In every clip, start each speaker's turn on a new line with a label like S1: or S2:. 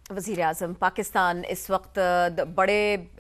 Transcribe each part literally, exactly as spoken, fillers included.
S1: वज़ीर आज़म पाकिस्तान इस वक्त बड़े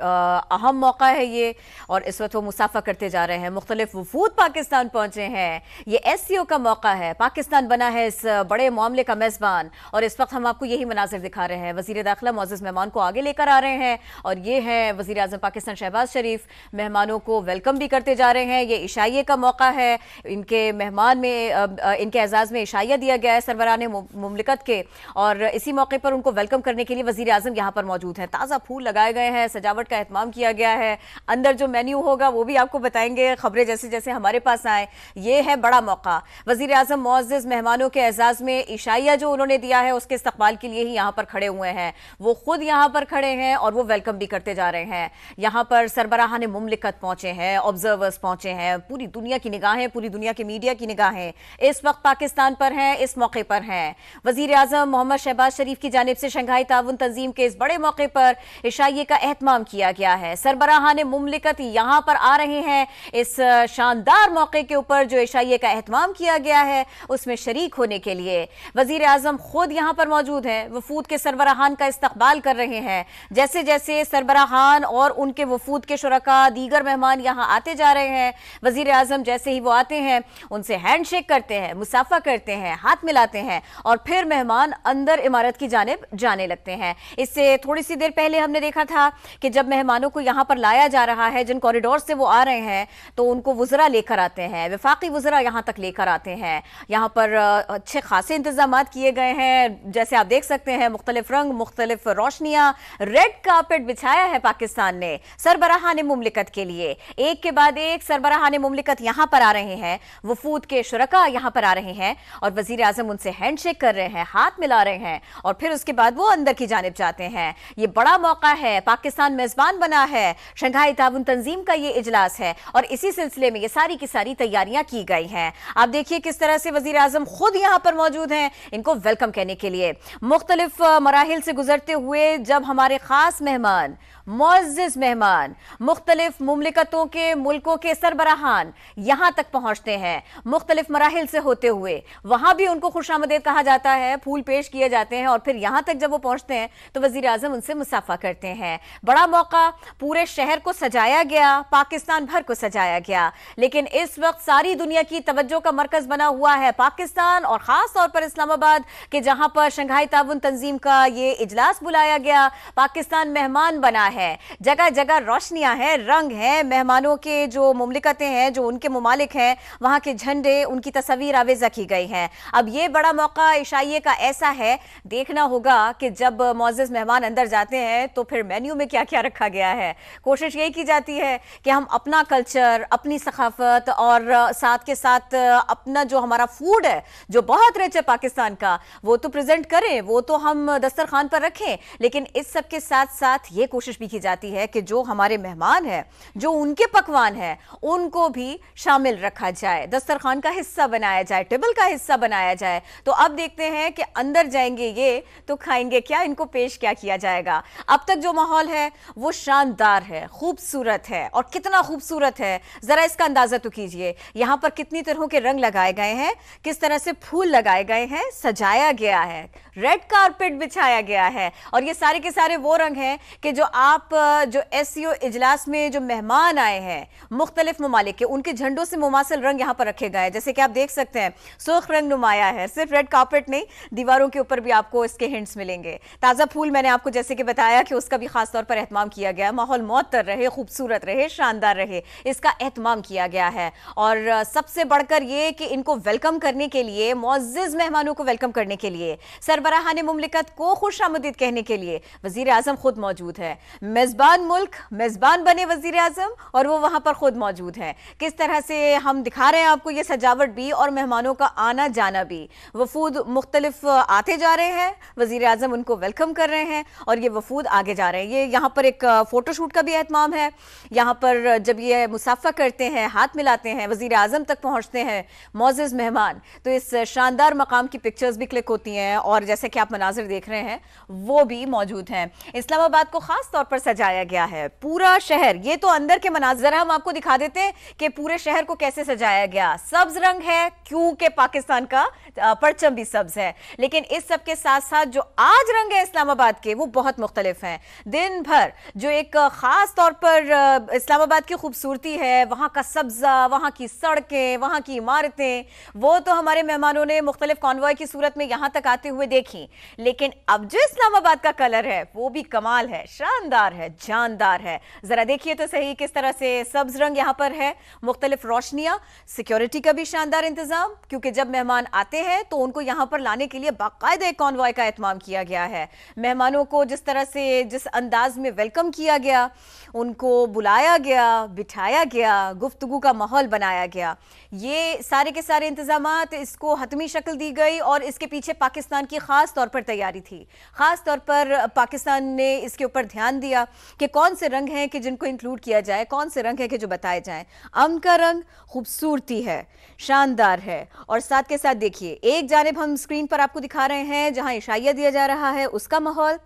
S1: अहम मौका है ये, और इस वक्त वो मुसाफा करते जा रहे हैं। मुख्तलिफ वफूद पाकिस्तान पहुँचे हैं। ये एस सी ओ का मौका है। पाकिस्तान बना है इस बड़े मामले का मेज़बान, और इस वक्त हम आपको यही मनाजिर दिखा रहे हैं। वज़ीर दाखिला मोअज़्ज़ज़ मेहमान को आगे लेकर आ रहे हैं, और ये हैं वज़ीर आज़म पाकिस्तान शहबाज शरीफ। मेहमानों को वेलकम भी करते जा रहे हैं। ये इशाइये का मौका है। इनके मेहमान में, इनके एजाज़ में इशाइया दिया गया है सरबराह मुमलिकत के, और इसी मौके पर उनको वेलकम करने के लिए वज़ीर आज़म यहाँ पर मौजूद हैं। ताज़ा फूल लगाए गए हैं, सजावट का एहतमाम किया गया है। अंदर जो मेन्यू होगा वो भी आपको बताएंगे, खबरें जैसे जैसे हमारे पास आए। ये है बड़ा मौका। वज़ीर आज़म मुअज़्ज़ज़ मेहमानों के एजाज़ में इशाइया जो उन्होंने दिया है उसके इस्तक़बाल के लिए ही यहाँ पर खड़े हुए हैं। वो खुद यहाँ पर खड़े हैं और वो वेलकम भी करते जा रहे हैं। यहाँ पर सरबराहान मुमलिकत पहुँचे हैं, ऑब्जर्वर्स पहुँचे हैं, पूरी दुनिया की निगाहें, पूरी दुनिया के मीडिया की निगाहें इस वक्त पाकिस्तान पर हैं, इस मौके पर हैं। वज़ीर आज़म मोहम्मद शहबाज शरीफ की जानिब से शंघाई ताउन तंजीम के इस बड़े मौके पर इशाइये का एहतमाम किया गया है। सरबराहान मुमलिकत यहाँ पर आ रहे हैं। इस शानदार मौके के ऊपर जो इशाइये का एहतमाम किया गया है उसमें शरीक होने के लिए वज़ीर आज़म खुद यहाँ पर मौजूद हैं। वफूद के सरबराहान का इस्तकबाल कर रहे हैं। जैसे जैसे सरबराहान और उनके वफूद के शुरका, दीगर मेहमान यहाँ आते जा रहे हैं, वज़ीर आज़म जैसे ही वो आते हैं उनसे हैंड शेक करते हैं, मुसाफा करते हैं, हाथ मिलाते हैं, और फिर मेहमान अंदर इमारत की जानिब जाने लगते हैं। इससे थोड़ी सी देर पहले हमने देखा था कि जब मेहमानों को यहाँ पर लाया जा रहा है, जिन कॉरिडोर से वो आ रहे हैं, तो उनको वज़रा लेकर आते हैं, वफाकी वज़रा यहाँ तक लेकर आते हैं। यहाँ पर अच्छे खासे इंतजाम किए गए हैं। जैसे आप देख सकते हैं, मुख्तलिफ रंग, मुख्तलिफ रोशनियाँ, रेड कारपेट बिछाया है पाकिस्तान ने सरबराहान मुमलिकत के लिए। एक के बाद एक सरबराहान मुमलिकत यहाँ पर आ रहे हैं, वफूद के शुरका यहाँ पर आ रहे हैं, और वज़ीर आज़म उनसे हैंड शेक कर रहे हैं, हाथ मिला रहे हैं, और फिर उसके बाद वो अंदर की जानिब जाते हैं। ये बड़ा मौका है। पाकिस्तान मेजबान बना है। शंघाई ताउन तंजीम का ये इजलास है, और इसी सिलसिले में ये सारी की सारी तैयारियां की गई हैं। आप देखिए किस तरह से वज़ीर आज़म खुद यहाँ पर मौजूद हैं इनको वेलकम कहने के लिए। मुख्तलिफ मराहिल से गुजरते हुए जब हमारे खास मेहमान, मुअज़्ज़ज़ मेहमान, मुख्तलिफ मुमलिकतों के, मुल्कों के सरबराहान यहाँ तक पहुँचते हैं, मुख्तलिफ मराहिल से होते हुए, वहाँ भी उनको खुशामदीद कहा जाता है, फूल पेश किए जाते हैं, और फिर यहाँ तक जब वो पहुँचते हैं तो वज़ीर आज़म उनसे मुसाफा करते हैं। बड़ा मौका। पूरे शहर को सजाया गया, पाकिस्तान भर को सजाया गया, लेकिन इस वक्त सारी दुनिया की तवज्जो का मरकज़ बना हुआ है पाकिस्तान, और ख़ास तौर पर इस्लामाबाद के, जहाँ पर शंघाई ताउन तंजीम का ये इजलास बुलाया गया। पाकिस्तान मेहमान बना है। जगह जगह रोशनियां हैं, रंग हैं, मेहमानों के जो मुमलिकतें हैं, जो उनके मुमालिक हैं, वहाँ के झंडे, उनकी तस्वीर आवेज़ा की गई हैं। अब ये बड़ा मौका इशाइये का ऐसा है, देखना होगा कि जब मुअज़्ज़ज़ मेहमान अंदर जाते हैं तो फिर मेन्यू में क्या क्या रखा गया है। कोशिश यही की जाती है कि हम अपना कल्चर, अपनी सकाफत, और साथ के साथ अपना जो हमारा फूड है जो बहुत रिच है पाकिस्तान का, वो तो प्रेजेंट करें, वो तो हम दस्तरखान पर रखें, लेकिन इस सब के साथ साथ ये कोशिश भी की जाती है कि जो हमारे मेहमान हैं, जो उनके पकवान हैं, उनको भी शामिल रखा जाए, दस्तरखान का हिस्सा बनाया जाए, टेबल का हिस्सा बनाया जाए। तो अब देखते हैं कि अंदर जाएंगे ये तो खाएंगे क्या, इनको पेश क्या किया जाएगा। अब तक जो माहौल है वो शानदार है, खूबसूरत है, और कितना खूबसूरत है जरा इसका अंदाजा तो कीजिए। यहाँ पर कितनी तरह के रंग लगाए गए हैं, किस तरह से फूल लगाए गए हैं, सजाया गया है, रेड कारपेट बिछाया गया है, और ये सारे के सारे वो रंग हैं कि जो आप जो एस सी ओ इजलास में जो मेहमान आए हैं मुख्तलिफ ममालिक के, उनके झंडों से मुमासिल रंग यहाँ पर रखे गए हैं। जैसे कि आप देख सकते हैं, सुर्ख रंग नुमाया है। सिर्फ रेड कारपेट नहीं, दीवारों के ऊपर भी आपको इसके हिंट्स मिलेंगे। ताज़ा फूल मैंने आपको जैसे कि बताया कि उसका भी खास तौर पर एहतमाम किया गया। माहौल मुअत्तर रहे, खूबसूरत रहे, शानदार रहे, इसका एहतमाम किया गया है। और सबसे बढ़कर ये कि इनको वेलकम करने के लिए, मुअज़्ज़ज़ मेहमानों को वेलकम करने के लिए, सरबराहान मुमलिकत को खुशामदीद कहने के लिए वज़ीर आज़म खुद मौजूद है। मेज़बान मुल्क, मेज़बान बने वज़ीर आज़म, और वो वहाँ पर खुद मौजूद हैं। किस तरह से हम दिखा रहे हैं आपको ये सजावट भी, और मेहमानों का आना जाना भी। वफूद मुख्तलिफ आते जा रहे हैं, वज़ीर आज़म उनको वेलकम कर रहे हैं, और ये वफूद आगे जा रहे हैं। ये यहाँ पर एक फ़ोटोशूट का भी एहतमाम है। यहाँ पर जब ये मुसाफा करते हैं, हाथ मिलाते हैं, वज़ीर आज़म तक पहुँचते हैं मुअज़्ज़ज़ मेहमान, तो इस शानदार मकाम की पिक्चर्स भी क्लिक होती हैं, और जैसे कि आप मनाजिर देख रहे हैं वो भी मौजूद हैं। इस्लामाबाद को ख़ास तौर पर پر سجایا گیا ہے پورا شہر. یہ تو اندر کے مناظر ہم آپ کو دکھا دیتے ہیں کہ پورے شہر کو کیسے سجایا گیا. سبز رنگ ہے کیونکہ پاکستان کا پرچم بھی سبز ہے, لیکن اس سب کے ساتھ ساتھ جو آج رنگ ہے اسلام آباد کے وہ بہت مختلف ہیں. دن بھر جو ایک خاص طور پر اسلام آباد کی خوبصورتی ہے, وہاں کا سبزہ, وہاں کی سڑکیں, وہاں کی عمارتیں, وہ تو ہمارے مہمانوں نے مختلف کانوائے کی صورت میں یہاں تک آتے ہوئے دیکھی. لیکن اب جو اسلام آباد کا کلر ہے وہ بھی کمال ہے, شاندار ہے, جاندار ہے. ذرا دیکھیے تو صحیح کس طرح سے سبز رنگ یہاں پر ہے, مختلف روشنیاں, سیکیورٹی کا بھی شاندار انتظام, کیونکہ جب مہمان آتے ہیں تو ان کو یہاں پر لانے کے لیے باقاعدہ ایک کانوائے کا اہتمام کیا گیا ہے. مہمانوں کو جس طرح سے جس انداز میں ویلکم کیا گیا, ان کو بلایا گیا, بٹھایا گیا, گفتگو کا ماحول بنایا گیا, یہ سارے کے سارے انتظامات اس کو حتمی شکل دی گئی. اور اس کے پیچھے پاکستان کی خاص طور پر تیاری تھی, خاص طور پر پاکستان نے اس کے اوپر دھیان دیا کہ کون سے رنگ ہیں کہ جن کو انکلوڈ کیا جائے, کون سے رنگ ہیں کہ جو بتائے جائیں. امن کا رنگ خوبصورتی ہے, شاندار ہے, اور ساتھ کے ساتھ دیکھیے ایک جانب ہم اسکرین پر آپ کو دکھا رہے ہیں جہاں عشائیہ دیا جا رہا ہے اس کا ماحول,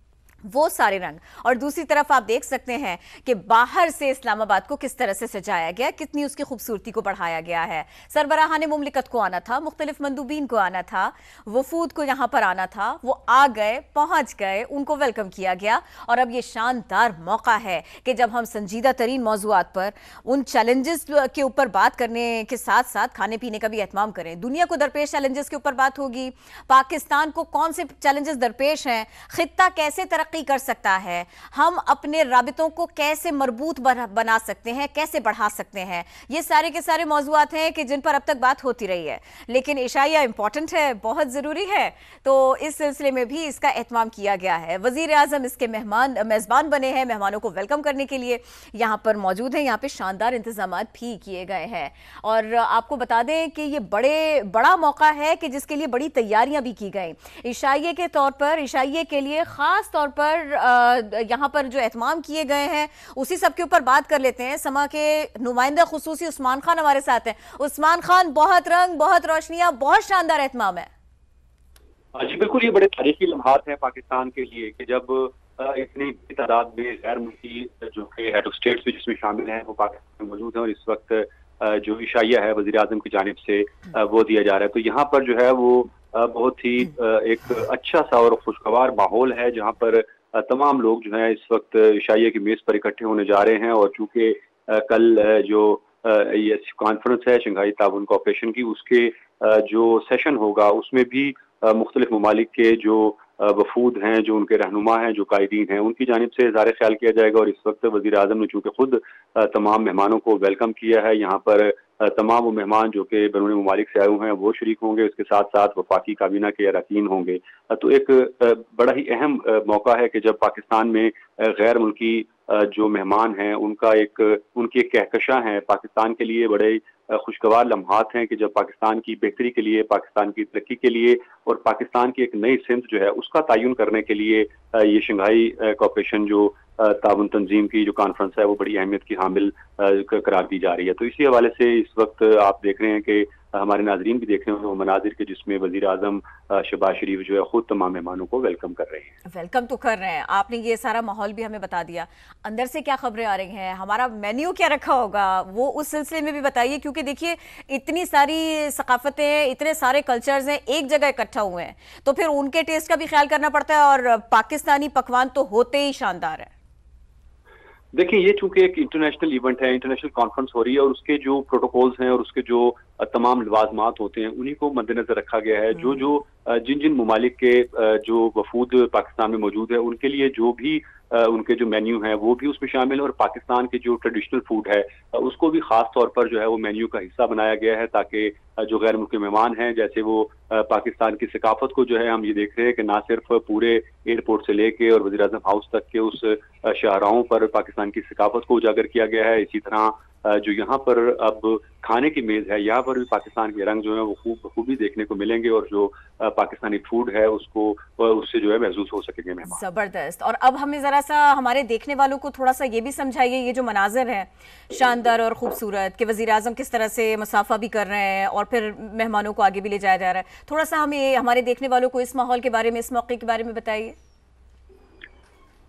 S1: وہ سارے رنگ, اور دوسری طرف آپ دیکھ سکتے ہیں کہ باہر سے اسلام آباد کو کس طرح سے سجایا گیا, کتنی اس کی خوبصورتی کو بڑھایا گیا ہے. سربراہان مملکت کو آنا تھا, مختلف مندوبین کو آنا تھا, وفود کو یہاں پر آنا تھا, وہ آ گئے, پہنچ گئے, ان کو ویلکم کیا گیا. اور اب یہ شاندار موقع ہے کہ جب ہم سنجیدہ ترین موضوعات پر, ان چیلنجز کے اوپر بات کرنے کے ساتھ ساتھ کھانے پینے کا بھی اہتمام کریں. دنیا کو درپیش چیلنجز کے اوپر بات ہوگی, پاکستان کو کون سے چیلنجز درپیش ہیں, خطہ کیسے ترقی کر سکتا ہے, ہم اپنے رابطوں کو کیسے مربوط بنا سکتے ہیں, کیسے بڑھا سکتے ہیں. یہ سارے کے سارے موضوعات ہیں کہ جن پر اب تک بات ہوتی رہی ہے, لیکن عشائیہ امپورٹنٹ ہے, بہت ضروری ہے, تو اس سلسلے میں بھی اس کا اہتمام کیا گیا ہے. وزیر اعظم اس کے مہمان میزبان بنے ہیں, مہمانوں کو ویلکم کرنے کے لیے یہاں پر موجود ہیں. یہاں پہ شاندار انتظامات بھی کیے گئے ہیں, اور آپ کو بتا دیں کہ یہ بڑے بڑا موقع ہے کہ جس کے لیے بڑی تیاریاں بھی کی گئیں. عشائیے کے طور پر, عشائیے کے لیے خاص طور پر پر یہاں پر جو اہتمام کیے گئے ہیں اسی سب کے اوپر بات کر لیتے ہیں. سما کے نمائندہ خصوصی عثمان خان ہمارے ساتھ ہیں. عثمان خان, بہت رنگ, بہت روشنیاں, بہت شاندار اہتمام ہے.
S2: جی بالکل, یہ بڑے تاریخی لمحات ہیں پاکستان کے لیے کہ جب اتنی تعداد میں غیر ملکی جو کہ ہیڈ آف اسٹیٹس بھی جس میں شامل ہیں وہ پاکستان میں موجود ہیں, اور اس وقت جو عشائیہ ہے وزیر اعظم کی جانب سے وہ دیا جا رہا ہے. تو یہاں پر جو ہے وہ بہت ہی ایک اچھا سا اور خوشگوار ماحول ہے جہاں پر تمام لوگ جو ہیں اس وقت عشائیہ کی میز پر اکٹھے ہونے جا رہے ہیں. اور چونکہ کل جو یہ کانفرنس ہے شنگھائی تعاون کوآپریشن کی, اس کے جو سیشن ہوگا اس میں بھی مختلف ممالک کے جو وفود ہیں, جو ان کے رہنما ہیں, جو قائدین ہیں, ان کی جانب سے اظہار خیال کیا جائے گا. اور اس وقت وزیر اعظم نے چونکہ خود تمام مہمانوں کو ویلکم کیا ہے, یہاں پر تمام وہ مہمان جو کہ بیرون ممالک سے آئے ہوئے ہیں وہ شریک ہوں گے, اس کے ساتھ ساتھ وفاقی کابینہ کے اراکین ہوں گے. تو ایک بڑا ہی اہم موقع ہے کہ جب پاکستان میں غیر ملکی جو مہمان ہیں ان کا ایک ان کی ایک کہکشاں ہے پاکستان کے لیے. بڑے خوشگوار لمحات ہیں کہ جب پاکستان کی بہتری کے لیے, پاکستان کی ترقی کے لیے اور پاکستان کی ایک نئی سمت جو ہے اس کا تعین کرنے کے لیے یہ شنگھائی کوآپریشن جو تعاون تنظیم کی جو کانفرنس ہے وہ بڑی اہمیت کی حامل قرار دی جا رہی ہے. تو اسی حوالے سے اس وقت آپ دیکھ رہے ہیں کہ ہمارے ناظرین بھی دیکھ رہے ہیں وہ مناظر کے جس میں وزیر اعظم شہباز شریف جو ہے خود تمام مہمانوں کو ویلکم کر رہے ہیں.
S1: ویلکم تو کر رہے ہیں, آپ نے یہ سارا ماحول بھی ہمیں بتا دیا. اندر سے کیا خبریں آ رہی ہیں, ہمارا مینیو کیا رکھا ہوگا, وہ اس سلسلے میں بھی بتائیے, کیونکہ دیکھیے اتنی ساری ثقافتیں ہیں, اتنے سارے کلچرز ہیں, ایک جگہ اکٹھا ہوئے ہیں, تو پھر ان کے ٹیسٹ کا بھی خیال کرنا پڑتا ہے, اور پاکستانی پکوان تو ہوتے ہی شاندار ہے.
S2: دیکھیں یہ چونکہ ایک انٹرنیشنل ایونٹ ہے, انٹرنیشنل کانفرنس ہو رہی ہے, اور اس کے جو پروٹوکولز ہیں اور اس کے جو تمام لوازمات ہوتے ہیں انہی کو مد نظر رکھا گیا ہے. جو جو جن جن ممالک کے جو وفود پاکستان میں موجود ہے ان کے لیے جو بھی ان کے جو مینیو ہیں وہ بھی اس میں شامل ہے, اور پاکستان کے جو ٹریڈیشنل فوڈ ہے اس کو بھی خاص طور پر جو ہے وہ مینیو کا حصہ بنایا گیا ہے, تاکہ جو غیر ملکی مہمان ہیں جیسے وہ پاکستان کی ثقافت کو جو ہے ہم یہ دیکھ رہے ہیں کہ نہ صرف پورے ایئرپورٹ سے لے کے اور وزیر اعظم ہاؤس تک کے اس شاہراہوں پر پاکستان کی ثقافت کو اجاگر کیا گیا ہے. اسی طرح جو یہاں پر اب کھانے کی میز ہے یہاں پر بھی پاکستان کے رنگ جو ہیں وہ خوب بخوبی دیکھنے کو ملیں گے, اور جو پاکستانی فوڈ ہے اس کو اس سے جو ہے محسوس ہو سکیں گے مہمان.
S1: زبردست. اور اب ہمیں ذرا سا ہمارے دیکھنے والوں کو تھوڑا سا یہ بھی سمجھائیے, یہ جو مناظر ہیں شاندار اور خوبصورت کہ وزیر اعظم کس طرح سے مصافحہ بھی کر رہے ہیں اور پھر مہمانوں کو آگے بھی لے جایا جا رہا ہے, تھوڑا سا ہمیں ہمارے دیکھنے والوں کو اس ماحول کے بارے میں, اس موقع کے بارے میں بتائیے.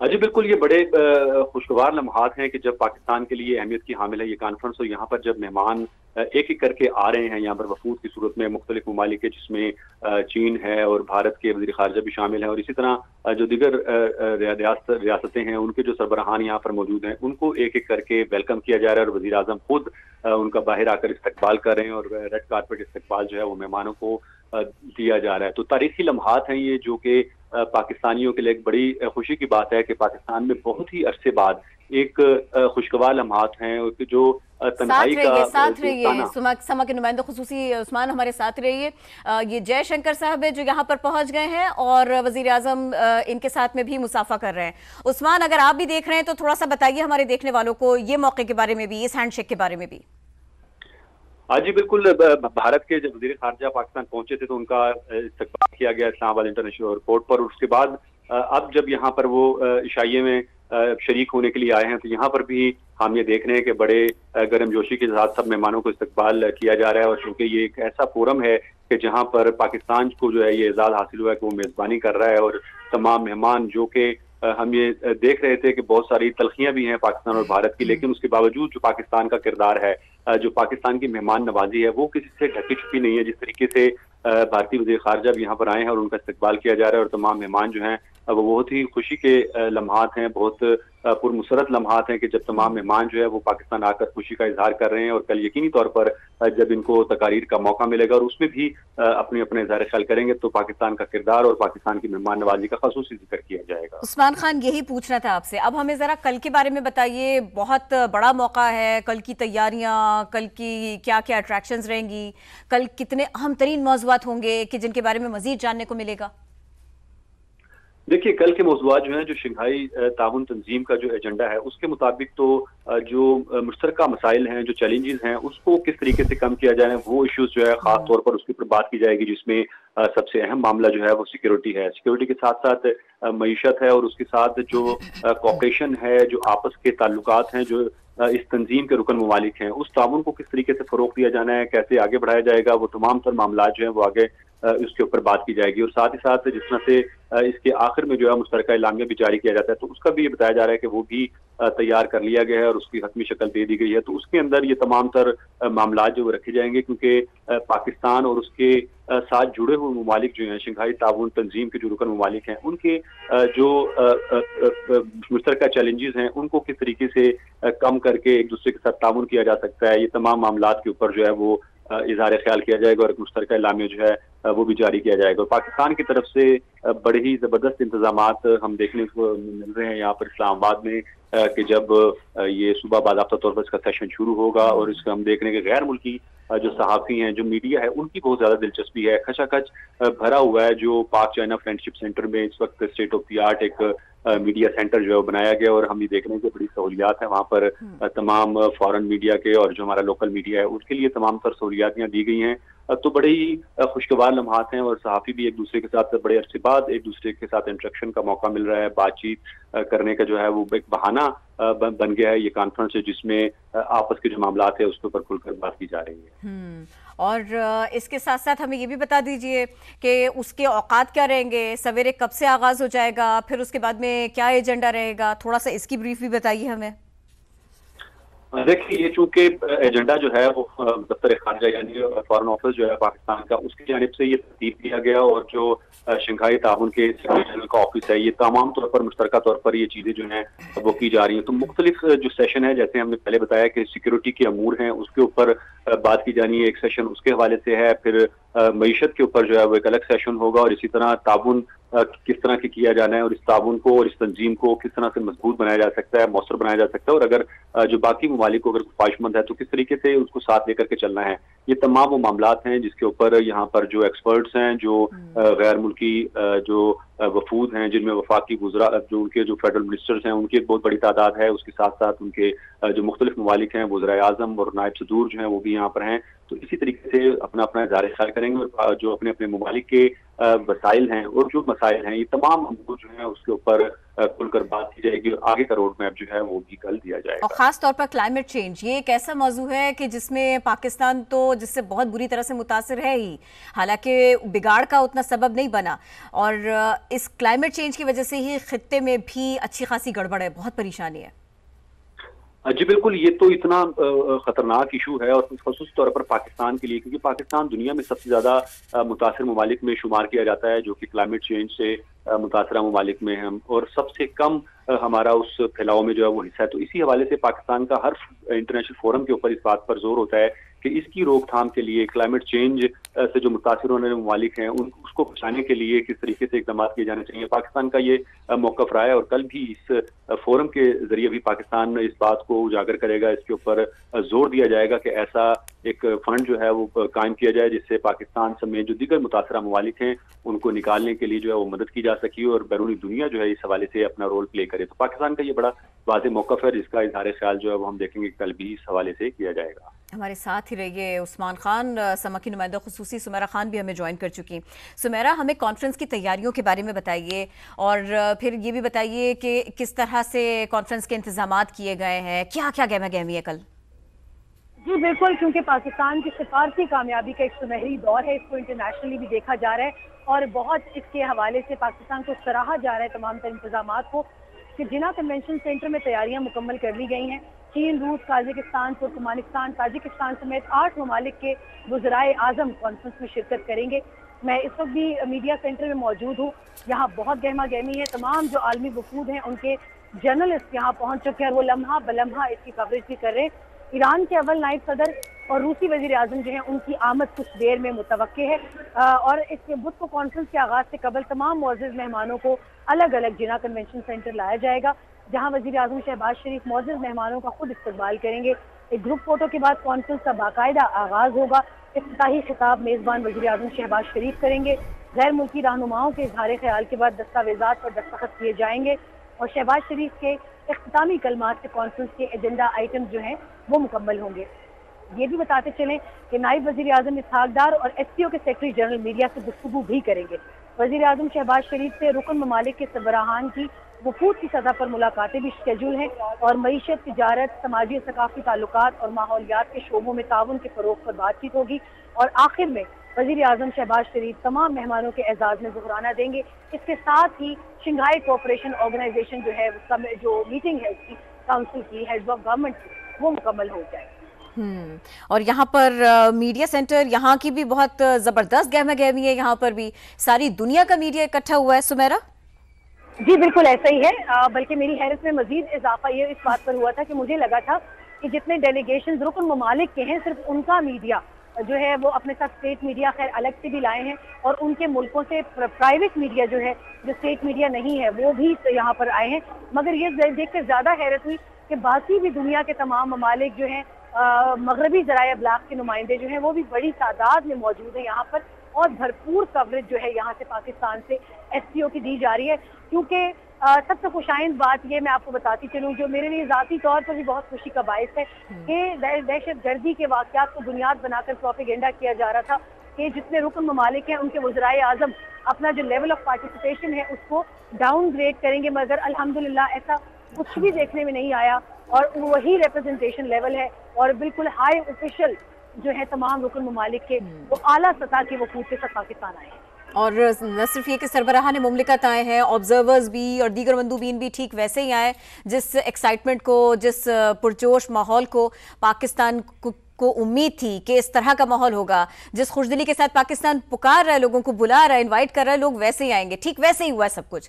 S2: جی بالکل، یہ بڑے خوشگوار لمحات ہیں کہ جب پاکستان کے لیے اہمیت کی حامل ہے یہ کانفرنس، اور یہاں پر جب مہمان ایک ایک کر کے آ رہے ہیں یہاں پر وفود کی صورت میں مختلف ممالک کے، جس میں چین ہے اور بھارت کے وزیر خارجہ بھی شامل ہیں، اور اسی طرح جو دیگر ریاست ریاستیں ہیں ان کے جو سربراہان یہاں پر موجود ہیں ان کو ایک ایک کر کے ویلکم کیا جا رہا ہے، اور وزیر اعظم خود ان کا باہر آ کر استقبال کر رہے ہیں، اور ریڈ کارپیٹ استقبال جو ہے وہ مہمانوں کو دیا جا رہا ہے۔ تو تاریخی لمحات ہیں یہ، جو کہ پاکستانیوں کے لیے ایک بڑی خوشی کی بات ہے کہ پاکستان میں بہت ہی عرصے بعد ایک خوشگوار لمحات ہیں جو تنہائی کا
S1: ساتھ رہیے سما کے نمائندہ خصوصی عثمان ہمارے ساتھ رہیے۔ یہ جے شنکر صاحب ہے جو یہاں پر پہنچ گئے ہیں اور وزیر اعظم ان کے ساتھ میں بھی مصافحہ کر رہے ہیں۔ عثمان، اگر آپ بھی دیکھ رہے ہیں تو تھوڑا سا بتائیے ہمارے دیکھنے والوں کو یہ موقع کے بارے میں بھی، اس ہینڈ شیک کے بارے میں بھی۔
S2: ہاں جی بالکل، بھارت کے جب وزیر خارجہ پاکستان پہنچے تھے تو ان کا استقبال کیا گیا اسلام آباد انٹرنیشنل ایئرپورٹ پر، اور اس کے بعد اب جب یہاں پر وہ عشائیے میں شریک ہونے کے لیے آئے ہیں تو یہاں پر بھی ہم یہ دیکھ رہے ہیں کہ بڑے گرم جوشی کے ساتھ سب مہمانوں کو استقبال کیا جا رہا ہے، اور چونکہ یہ ایک ایسا فورم ہے کہ جہاں پر پاکستان کو جو ہے یہ اعزاز حاصل ہوا ہے کہ وہ میزبانی کر رہا ہے، اور تمام مہمان جو کہ ہم یہ دیکھ رہے تھے کہ بہت ساری تلخیاں بھی ہیں پاکستان اور بھارت کی، لیکن اس کے باوجود جو پاکستان کا کردار ہے، جو پاکستان کی مہمان نوازی ہے، وہ کسی سے ڈھکی چھپی نہیں ہے۔ جس طریقے سے بھارتی وزیر خارجہ بھی یہاں پر آئے ہیں اور ان کا استقبال کیا جا رہا ہے، اور تمام مہمان جو ہیں وہ بہت ہی خوشی کے لمحات ہیں، بہت پرمسرت لمحات ہیں کہ جب تمام مہمان جو ہے وہ پاکستان آ کر خوشی کا اظہار کر رہے ہیں، اور کل یقینی طور پر جب ان کو تقاریر کا موقع ملے گا اور اس میں بھی اپنے اپنے اظہار خیال کریں گے تو پاکستان کا کردار اور پاکستان کی مہمان نوازی کا خصوصی ذکر کیا جائے گا۔
S1: عثمان خان، یہی پوچھنا تھا آپ سے، اب ہمیں ذرا کل کے بارے میں بتائیے۔ بہت بڑا موقع ہے، کل کی تیاریاں، کل کی کیا کیا اٹریکشنز رہیں گی، کل کتنے اہم ترین موضوعات ہوں گے کہ جن کے بارے میں مزید جاننے کو ملے گا؟
S2: دیکھیے، کل کے موضوعات جو ہیں، جو شنگھائی تعاون تنظیم کا جو ایجنڈا ہے اس کے مطابق تو جو مشترکہ مسائل ہیں، جو چیلنجز ہیں، اس کو کس طریقے سے کم کیا جائے، وہ ایشوز جو ہے خاص طور پر اس کے اوپر بات کی جائے گی، جس میں سب سے اہم معاملہ جو ہے وہ سیکیورٹی ہے۔ سیکیورٹی کے ساتھ ساتھ معیشت ہے، اور اس کے ساتھ جو کوآپریشن ہے، جو آپس کے تعلقات ہیں، جو اس تنظیم کے رکن ممالک ہیں، اس تعاون کو کس طریقے سے فروغ دیا جانا ہے، کیسے آگے بڑھایا جائے گا، وہ تمام تر معاملات جو ہیں وہ آگے اس کے اوپر بات کی جائے گی۔ اور ساتھ ہی ساتھ جس طرح سے اس کے آخر میں جو ہے مشترکہ اعلامیہ بھی جاری کیا جاتا ہے تو اس کا بھی یہ بتایا جا رہا ہے کہ وہ بھی تیار کر لیا گیا ہے اور اس کی حتمی شکل دے دی گئی ہے۔ تو اس کے اندر یہ تمام تر معاملات جو وہ رکھے جائیں گے، کیونکہ پاکستان اور اس کے ساتھ جڑے ہوئے ممالک جو ہیں، شنگھائی تعاون تنظیم کے جو رکن ممالک ہیں، ان کے جو مشترکہ چیلنجز ہیں ان کو کس طریقے سے کم کر کے ایک دوسرے کے ساتھ تعاون کیا جا سکتا ہے، یہ تمام معاملات کے اوپر جو ہے وہ اظہار خیال کیا جائے گا، اور ایک مشترکہ اعلامیہ جو ہے وہ بھی جاری کیا جائے گا۔ اور پاکستان کی طرف سے بڑے ہی زبردست انتظامات ہم دیکھنے کو مل رہے ہیں یہاں پر اسلام آباد میں، کہ جب یہ صبح باضابطہ طور پر اس کا سیشن شروع ہوگا، اور اس کا ہم دیکھ رہے ہیں کہ غیر ملکی جو صحافی ہیں، جو میڈیا ہے، ان کی بہت زیادہ دلچسپی ہے، کھچا کھچ بھرا ہوا ہے۔ جو پاک چائنا فرینڈشپ سینٹر میں اس وقت اسٹیٹ آف دی آرٹ ایک میڈیا سینٹر جو ہے وہ بنایا گیا، اور ہم یہ دیکھ رہے ہیں کہ بڑی سہولیات ہیں وہاں پر، تمام فارن میڈیا کے اور جو ہمارا لوکل میڈیا ہے اس کے لیے تمام تر سہولیات دی گئی ہیں۔ تو بڑے ہی خوشگوار لمحات ہیں، اور صحافی بھی ایک دوسرے کے ساتھ بڑے عرصے بعد ایک دوسرے کے ساتھ انٹریکشن کا موقع مل رہا ہے، بات چیت کرنے کا جو ہے وہ ایک بہانہ بن گیا ہے یہ کانفرنس، جس میں آپس کے جو معاملات ہیں اس کے اوپر کھل کر بات کی جا رہی ہے۔
S1: اور اس کے ساتھ ساتھ ہمیں یہ بھی بتا دیجئے کہ اس کے اوقات کیا رہیں گے، سویرے کب سے آغاز ہو جائے گا، پھر اس کے بعد میں کیا ایجنڈا رہے گا، تھوڑا سا اس کی بریف بھی بتائیے ہمیں۔
S2: دیکھیے، یہ چونکہ ایجنڈا جو ہے وہ دفتر خارجہ یعنی فارن آفس جو ہے پاکستان کا، اس کی جانب سے یہ ترتیب کیا گیا، اور جو شنگھائی تعاون کے سیکرٹری جنرل کا آفس ہے، یہ تمام طور پر مشترکہ طور پر یہ چیزیں جو ہیں وہ کی جا رہی ہیں۔ تو مختلف جو سیشن ہے، جیسے ہم نے پہلے بتایا کہ سیکیورٹی کے امور ہیں اس کے اوپر بات کی جانی ہے، ایک سیشن اس کے حوالے سے ہے، پھر معیشت کے اوپر جو ہے وہ ایک الگ سیشن ہوگا، اور اسی طرح تعاون کس طرح کی کیا جانا ہے، اور اس تعاون کو اور اس تنظیم کو کس طرح سے مضبوط بنایا جا سکتا ہے، مؤثر بنایا جا سکتا ہے، اور اگر جو باقی ممالک کو اگر خواہش مند ہے تو کس طریقے سے اس کو ساتھ لے کر کے چلنا ہے۔ یہ تمام وہ معاملات ہیں جس کے اوپر یہاں پر جو ایکسپرٹس ہیں، جو غیر ملکی جو وفود ہیں، جن میں وفاقی وزراء جو ان کے جو فیڈرل منسٹرز ہیں ان کی ایک بہت بڑی تعداد ہے، اس کے ساتھ ساتھ ان کے جو مختلف ممالک ہیں، وزرائے اعظم اور نائب صدور جو ہیں وہ بھی یہاں پر ہیں، تو اسی طریقے سے اپنا اپنا اظہار خیال کریں گے، اور جو اپنے اپنے ممالک کے वसाइल हैं और जो मसाइल हैं, ये तमाम अमूर जो हैं उसके ऊपर खुल कर बात की जाएगी और आगे का रोड मैप जो है वो भी कल दिया जाएगा।
S1: और खास तौर पर क्लाइमेट चेंज, ये एक ऐसा मौजू है कि जिसमें पाकिस्तान तो जिससे बहुत बुरी तरह से मुतासिर है ही, हालांकि बिगाड़ का उतना सबब नहीं बना, और इस क्लाइमेट चेंज की वजह से ही खित्ते में भी अच्छी खासी गड़बड़ है, बहुत परेशानी है।
S2: जी बिल्कुल, ये तो इतना खतरनाक इशू है और ख़ुसूस तौर पर पाकिस्तान के लिए, क्योंकि पाकिस्तान दुनिया में सबसे ज़्यादा मुतासिर ममालिक में शुमार किया जाता है जो कि क्लाइमेट चेंज से मुतासरा ममालिक में हम, और सबसे कम हमारा उस फैलाव में जो है वो हिस्सा है। तो इसी हवाले से पाकिस्तान का हर इंटरनेशनल फोरम के ऊपर इस बात पर जोर होता है कि इसकी रोकथाम के लिए, क्लाइमेट चेंज से जो मुतासिर होने वाले ममालिक हैं उन उसको बचाने के लिए किस तरीके से इकदाम किए जाने चाहिए। पाकिस्तान का ये मौक़िफ़ रहा है और कल भी इस फोरम के जरिए भी पाकिस्तान इस बात को उजागर करेगा, इसके ऊपर जोर दिया जाएगा कि ऐसा एक फंड जो है वो कायम किया जाए जिससे पाकिस्तान समेत जो दीगर मुतासरा ममालिक हैं उनको निकालने के लिए जो है वो मदद की जा सके और बैरूनी दुनिया जो है इस हवाले से अपना रोल प्ले करे। तो पाकिस्तान का ये बड़ा वाज़ेह मौक़िफ़ है जिसका इज़हार ख्याल जो है वो हम देखेंगे कल भी इस हवाले से किया जाएगा।
S1: हमारे साथ ही रहिए उस्मान खान, समा की नुमाइंदा खुसूसी सुमेरा खान भी हमें ज्वाइन कर चुकी। सुमेरा, हमें कॉन्फ्रेंस की तैयारियों के बारे में बताइए और फिर ये भी बताइए कि किस तरह से कॉन्फ्रेंस के इंतजामात किए गए हैं, क्या क्या गहमा गहमी है कल?
S3: जी बिल्कुल, क्योंकि पाकिस्तान की सिफारती कामयाबी का एक सुनहरी दौर है, इसको इंटरनेशनली भी देखा जा रहा है और बहुत इसके हवाले से पाकिस्तान को सराहा जा रहा है तमाम तर इंतजामात को कि जिना कन्वेंशन सेंटर में तैयारियां मुकम्मल कर ली गई हैं। चीन, रूस, काजाकिस्तान, तुर्कमानिस्तान, ताजिकिस्तान समेत आठ ममालिक के वज़राए आज़म कॉन्फ्रेंस में शिरकत करेंगे। मैं इस वक्त भी मीडिया सेंटर में मौजूद हूँ, यहाँ बहुत गहमा गहमी है। तमाम जो आलमी वफूद हैं उनके जर्नलिस्ट यहाँ पहुँच चुके हैं और वो लम्हा बलम्हा इसकी कवरेज भी कर रहे हैं। ईरान के अव्वल नायब सदर और रूसी वज़ीर आज़म जो है उनकी आमद कुछ देर में मुतवक्के है और इस बुध को कॉन्फ्रेंस के आगाज़ से कबल तमाम मुअज़्ज़ज़ मेहमानों को अलग अलग जिना कन्वेंशन सेंटर लाया जाएगा, जहां वज़ीर आज़म शहबाज शरीफ मुअज़्ज़ज़ मेहमानों का खुद इस्तकबाल करेंगे। एक ग्रुप फोटो के बाद कॉन्फ्रेंस का बाकायदा आगाज़ होगा। इफ्तिताही खिताब मेज़बान वज़ीर आज़म शहबाज शरीफ करेंगे। गैर मुल्की रहनुमाओं के इज़हार ख्याल के बाद दस्तावेज़ात पर दस्तखत किए जाएंगे और शहबाज शरीफ के इख्तितामी कलमात से कॉन्फ्रेंस के एजेंडा आइटम जो हैं वो मुकम्मल होंगे। ये भी बताते चलें कि नायब वज़ीर आज़म इसहाक डार और एस सी ओ के सेक्रेटरी जनरल मीडिया से गुफ्तगू भी करेंगे। वज़ीर आज़म शहबाज शरीफ से रुकन ममालिक के सरबराहान की वफूद की सतह पर मुलाकातें भी शेड्यूल हैं और मईशत, तिजारत, समाजी सकाफी ताल्लुकात और माहौलियात के शोबों में ताउन के फ़रोग़ पर बातचीत होगी। और आखिर में वज़ीर आज़म शहबाज शरीफ तमाम मेहमानों के एजाज़ में ज़ुहराना देंगे। इसके साथ ही शंघाई कोऑपरेशन ऑर्गेनाइजेशन जो है उसका जो मीटिंग है उसकी काउंसिल की हेड्स ऑफ गवर्नमेंट वो मुकम्मल हो जाए।
S1: हम्म और यहाँ पर uh, मीडिया सेंटर यहाँ की भी बहुत जबरदस्त गहमा गहमी है, यहाँ पर भी सारी दुनिया का मीडिया इकट्ठा हुआ है। सुमेरा?
S3: जी बिल्कुल ऐसा ही है, आ, बल्कि मेरी हैरत में मजीद इजाफा ये इस बात पर हुआ था कि मुझे लगा था कि जितने डेलीगेशन रुकन ममालिक के हैं सिर्फ उनका मीडिया जो है वो अपने साथ स्टेट मीडिया खैर अलग से भी लाए हैं और उनके मुल्कों से प्राइवेट मीडिया जो है जो स्टेट मीडिया नहीं है वो भी यहाँ पर आए हैं। मगर ये देखकर ज्यादा हैरत हुई कि बाकी भी दुनिया के तमाम ममालिक जो हैं मगरबी ज़राए अबलाग के नुमाइंदे जो हैं वो भी बड़ी तादाद में मौजूद है यहाँ पर और भरपूर कवरेज जो है यहाँ से पाकिस्तान से एस सी ओ की दी जा रही है। क्योंकि सबसे खुशाइंद बात ये मैं आपको बताती चलूँ जो मेरे लिए ज़ाती तौर पर भी बहुत खुशी का बायस है कि दहशत गर्दी के वाक़यात को बुनियाद बनाकर प्रोपेगेंडा किया जा रहा था कि जितने रुकन ममालिक हैं उनके वज़राए आज़म अपना जो लेवल ऑफ पार्टिसिपेशन है उसको डाउन ग्रेड करेंगे, मगर अल्हम्दुलिल्लाह ऐसा कुछ भी देखने में नहीं आया और वही रिप्रेजेंटेशन लेवल है और बिल्कुल हाई ऑफिशियल जो है तमाम रुकन ममालिक के वो आला सतह के वफूद के साथ पाकिस्तान आए हैं।
S1: और न सिर्फ ये कि सरबराहान मुमलिकत आए हैं, ऑब्जर्वर्स भी और दीगर मंदूबीन भी ठीक वैसे ही आए जिस एक्साइटमेंट को, जिस पुरजोश माहौल को पाकिस्तान को, को उम्मीद थी कि इस तरह का माहौल होगा, जिस खुशदिली के साथ पाकिस्तान पुकार रहा है, लोगों को बुला रहा है, इन्वाइट कर रहा है, लोग वैसे ही आएंगे, ठीक वैसे ही हुआ सब कुछ।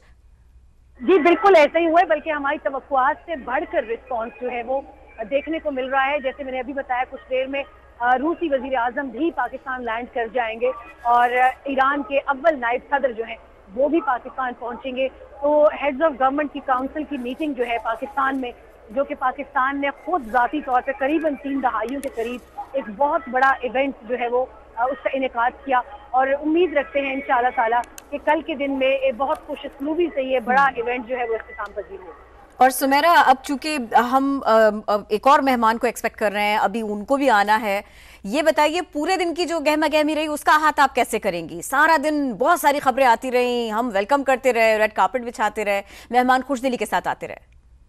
S3: जी बिल्कुल ऐसा ही हुआ है, बल्कि हमारी तवक्कुआत से बढ़कर रिस्पॉन्स जो है वो देखने को मिल रहा है। जैसे मैंने अभी बताया कुछ देर में रूसी वजीर आजम भी पाकिस्तान लैंड कर जाएंगे और ईरान के अव्वल नायब सदर जो हैं वो भी पाकिस्तान पहुंचेंगे। तो हेड्स ऑफ गवर्नमेंट की काउंसिल की मीटिंग जो है पाकिस्तान में, जो कि पाकिस्तान ने खुद ज़ाती तौर पर करीबन तीन दहाइयों के करीब एक बहुत बड़ा इवेंट जो है वो उसका इनेकाद किया और उम्मीद रखते हैं इंशाअल्लाह ताला कि कल के दिन में एक बहुत खुशस्लूबी से ये बड़ा इवेंट जो है वो इख्तिताम पजीर होगा।
S1: और सुमेरा, अब चूंकि हम एक और मेहमान को एक्सपेक्ट कर रहे हैं, अभी उनको भी आना है, یہ بتائیے پورے دن کی جو گہما گہمی رہی اس کا احاطہ آپ کیسے کریں گی؟ سارا دن بہت ساری خبریں آتی رہیں، ہم ویلکم کرتے رہے، ریڈ کارپٹ بچھاتے رہے، مہمان خوش دلی کے ساتھ آتے رہے۔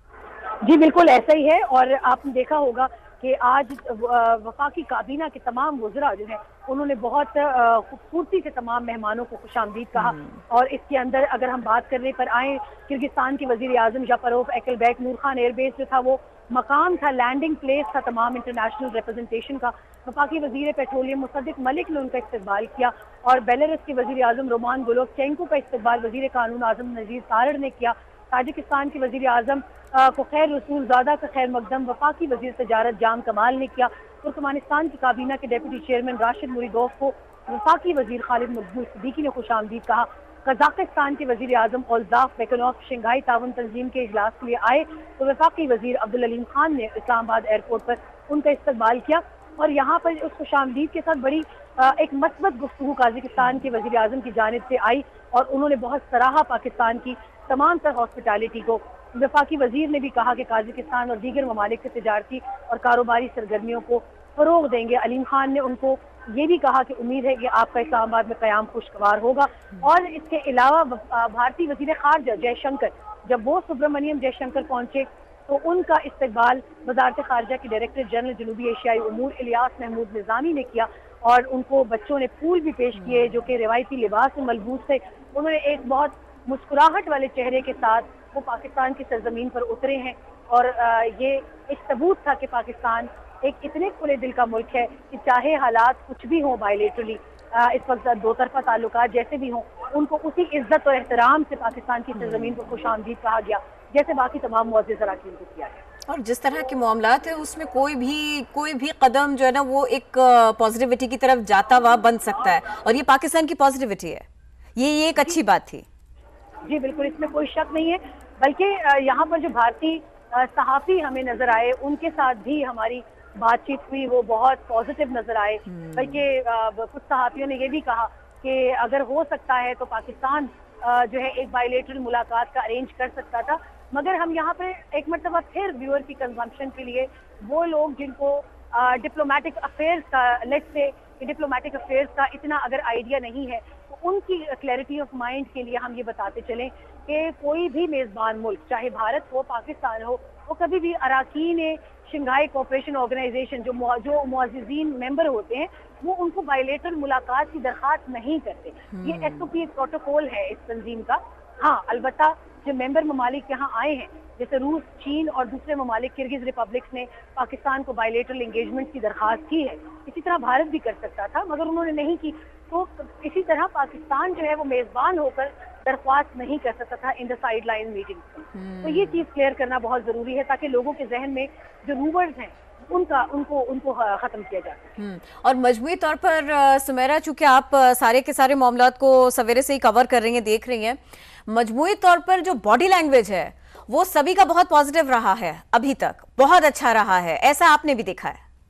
S3: جی بالکل ایسا ہی ہے، اور آپ نے دیکھا ہوگا کہ آج وفاقی کابینہ کے تمام وزراء جو ہیں انہوں نے بہت خوبصورتی سے تمام مہمانوں کو خوش آمدید کہا، اور اس کے اندر اگر ہم بات کرنے پر آئیں، کرگستان کے وزیر اعظم جاپروف ایکلبیک نور خان ایئر بیس جو تھا وہ مقام تھا، لینڈنگ پلیس تھا تمام انٹرنیشنل ریپرزنٹیشن کا۔ وفاقی وزیر پیٹرولیم مصدق ملک نے ان کا استقبال کیا، اور بیلاروس کے وزیر اعظم رومان گولوکچینکو کا استقبال وزیر قانون اعظم نذیر سارڑ نے کیا۔ تاجکستان کے وزیر اعظم کو خیر رسول زادہ کا خیر مقدم وفاقی وزیر تجارت جام کمال نے کیا۔ ترکمانستان کی کابینہ کے ڈیپٹی چیئرمین راشد موریدوف کو وفاقی وزیر خالد مقبول صدیقی نے خوش آمدید کہا۔ قزاقستان کے وزیر اعظم اولزاف بیکنوف شنگھائی تعاون تنظیم کے اجلاس کے لیے آئے تو وفاقی وزیر عبدالعلیم خان نے اسلام آباد ایئرپورٹ پر ان کا استقبال کیا، اور یہاں پر اس خوش آمدید کے ساتھ بڑی ایک مثبت گفتگو قازقستان کے وزیر اعظم کی جانب سے آئی، اور انہوں نے بہت سراہا پاکستان کی تمام تر ہاسپٹیلٹی کو۔ وفاقی وزیر نے بھی کہا کہ قازقستان اور دیگر ممالک سے تجارتی اور کاروباری سرگرمیوں کو فروغ دیں گے۔ علیم خان نے ان کو یہ بھی کہا کہ امید ہے کہ آپ کا اسلام آباد میں قیام خوشگوار ہوگا، اور اس کے علاوہ بھارتی وزیر خارجہ جے شنکر جب وہ سبرمنیم جے شنکر پہنچے تو ان کا استقبال وزارت خارجہ کے ڈائریکٹر جنرل جنوبی ایشیائی امور الیاس محمود نظامی نے کیا، اور ان کو بچوں نے پھول بھی پیش کیے جو کہ روایتی لباس میں ملبوس تھے۔ انہوں نے ایک بہت مسکراہٹ والے چہرے کے ساتھ وہ پاکستان کی سرزمین پر اترے ہیں، اور یہ ایک ثبوت تھا کہ پاکستان ایک اتنے کھلے دل کا ملک ہے کہ چاہے حالات کچھ بھی ہوں بائیلیٹرلی، اس وقت دو طرفہ تعلقات جیسے بھی ہوں، ان کو اسی عزت اور احترام سے پاکستان کی سرزمین پر خوش آمدید کہا گیا جیسے باقی تمام معزز اراکین کو کیا گیا۔
S1: اور جس طرح کے معاملات ہیں اس میں کوئی بھی کوئی بھی قدم جو ہے نا وہ ایک پازیٹیوٹی کی طرف جاتا ہوا بن سکتا ہے، اور یہ پاکستان کی پازیٹیوٹی ہے، یہ یہ ایک اچھی بات تھی۔
S3: جی بالکل، اس میں کوئی شک نہیں ہے، بلکہ یہاں پر جو بھارتی صحافی ہمیں نظر آئے ان کے ساتھ بھی ہماری بات چیت ہوئی، وہ بہت پازیٹیو نظر آئے، بلکہ کچھ صحافیوں نے یہ بھی کہا کہ اگر ہو سکتا ہے تو پاکستان جو ہے ایک بائیلیٹرل ملاقات کا ارینج کر سکتا تھا، مگر ہم یہاں پہ ایک مرتبہ پھر ویور کی کنزمپشن کے لیے وہ لوگ جن کو ڈپلومیٹک افیئرز کا لیٹس سے ڈپلومیٹک افیئرز کا اتنا اگر آئیڈیا نہیں ہے تو ان کی کلیئرٹی آف مائنڈ کے لیے ہم یہ بتاتے چلیں کہ کوئی بھی میزبان ملک چاہے بھارت ہو پاکستان ہو وہ کبھی بھی اراکین شنگھائی کوآپریشن آرگنائزیشن جو جو معززین ممبر ہوتے ہیں وہ ان کو بائیلیٹرل ملاقات کی درخواست نہیں کرتے۔ یہ ایس او پی ایک پروٹوکول ہے اس تنظیم کا۔ ہاں البتہ جو ممبر ممالک یہاں آئے ہیں جیسے روس، چین اور دوسرے ممالک کرگز ریپبلکس نے پاکستان کو بائیلیٹرل انگیجمنٹ کی درخواست کی ہے، اسی طرح بھارت بھی کر سکتا تھا مگر انہوں نے نہیں کی، تو اسی طرح پاکستان جو ہے وہ میزبان ہو کر درخواست نہیں کر سکتا تھا in the sideline meeting. تو یہ چیز کلیئر کرنا بہت ضروری ہے تاکہ لوگوں کے ذہن میں جو رومرز ہیں ان کا ان کو ان کو ختم کیا جائے۔
S1: اور مجموعی طور پر سمیرا، چونکہ آپ سارے کے سارے معاملات کو سویرے سے ہی کور کر رہی ہیں، دیکھ رہی ہیں، مجموعی طور پر جو باڈی لینگویج ہے وہ سبھی کا بہت پازیٹیو رہا ہے، ابھی تک بہت اچھا رہا ہے، ایسا آپ نے بھی دیکھا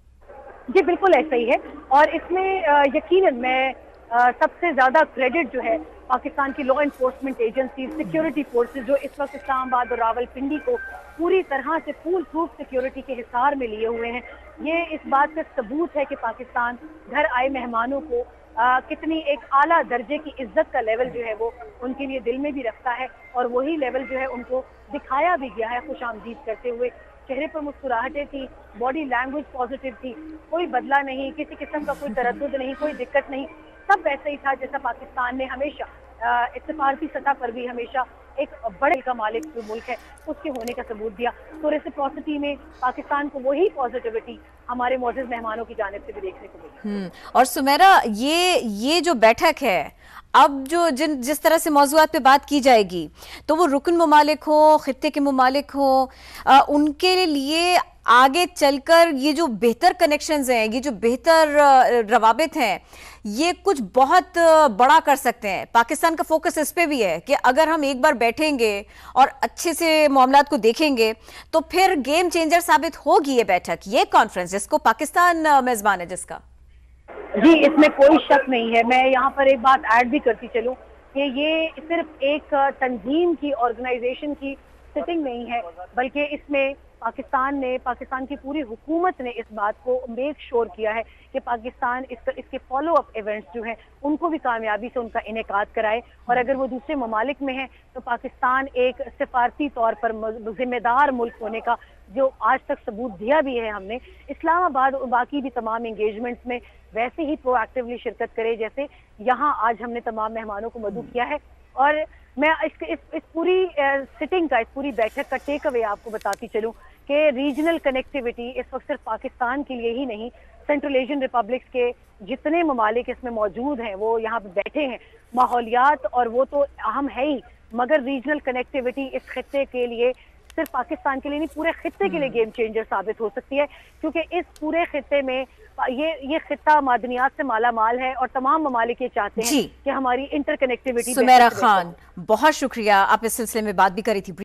S1: ہے؟
S3: جی بالکل ایسا ہی ہے، اور اس میں یقیناً میں سب سے زیادہ کریڈٹ جو ہے پاکستان کی law enforcement agency, security forces جو اس وقت اسلام آباد اور راول پنڈی کو پوری طرح سے فول پروف سیکیورٹی کے حصار میں لیے ہوئے ہیں۔ یہ اس بات کا ثبوت ہے کہ پاکستان گھر آئے مہمانوں کو آ, کتنی ایک اعلیٰ درجے کی عزت کا لیول جو ہے وہ ان کے لیے دل میں بھی رکھتا ہے، اور وہی لیول جو ہے ان کو دکھایا بھی گیا ہے خوش آمدید کرتے ہوئے۔ چہرے پر مسکراہٹیں تھی، باڈی لینگویج پازیٹیو تھی، کوئی بدلہ نہیں، کسی قسم کا کوئی تردد نہیں، کوئی دقت نہیں، سب ویسے ہی تھا جیسا پاکستان نے ہمیشہ سفارتی سطح پر بھی ہمیشہ ایک بڑے کا مالک جو ملک ہے اس کے ہونے کا ثبوت دیا۔ تو ریسپروسٹی میں پاکستان کو وہی پازیٹیوٹی ہمارے معزز مہمانوں کی جانب سے بھی دیکھنے کو ملی۔
S1: اور سمیرا، یہ یہ جو بیٹھک ہے اب جو جن جس طرح سے موضوعات پہ بات کی جائے گی تو وہ رکن ممالک ہوں، خطے کے ممالک ہوں، ان کے لیے آگے چل کر یہ جو بہتر کنیکشنز ہیں، یہ جو بہتر روابط ہیں، یہ کچھ بہت بڑا کر سکتے ہیں۔ پاکستان کا فوکس اس پہ بھی ہے کہ اگر ہم ایک بار بیٹھیں گے اور اچھے سے معاملات کو دیکھیں گے تو پھر گیم چینجر ثابت ہوگی یہ بیٹھک، یہ کانفرنس جس کو پاکستان میزبان ہے جس کا۔
S3: جی اس میں کوئی شک نہیں ہے، میں یہاں پر ایک بات ایڈ بھی کرتی چلوں کہ یہ صرف ایک تنظیم کی، آرگنائزیشن کی سٹنگ نہیں ہے، بلکہ اس میں पाकिस्तान ने पाकिस्तान की पूरी हुकूमत ने इस बात को मेक श्योर किया है कि पाकिस्तान इस, इसके फॉलो अप इवेंट्स जो हैं उनको भी कामयाबी से उनका इनेकाद कराए, और अगर वो दूसरे ममालिक में है तो पाकिस्तान एक सिफारती तौर पर जिम्मेदार मुल्क होने का जो आज तक सबूत दिया भी है हमने। इस्लामाबाद और बाकी भी तमाम इंगेजमेंट्स में वैसे ही प्रोएक्टिवली शिरकत करे जैसे यहाँ आज हमने तमाम मेहमानों को मदऊ किया है। और मैं इस, इस, इस पूरी सिटिंग का, इस पूरी बैठक का टेक अवे आपको बताती चलूं कि रीजनल कनेक्टिविटी इस वक्त सिर्फ पाकिस्तान के लिए ही नहीं, सेंट्रल एशियन रिपब्लिक्स के जितने ममालिक इसमें मौजूद हैं वो यहाँ पे बैठे हैं। माहौलियात और वो तो अहम है ही, मगर रीजनल कनेक्टिविटी इस खित्ते के लिए, सिर्फ पाकिस्तान के लिए नहीं पूरे खित्ते के लिए गेम चेंजर साबित हो सकती है, क्योंकि इस पूरे खित्ते में ये ये खित्ता मादनियात से माला माल है और तमाम ममालिक ये चाहते हैं कि हमारी इंटरकनेक्टिविटी।
S1: सुमेरा खान, बहुत शुक्रिया, आप इस सिलसिले में बात भी करी थी।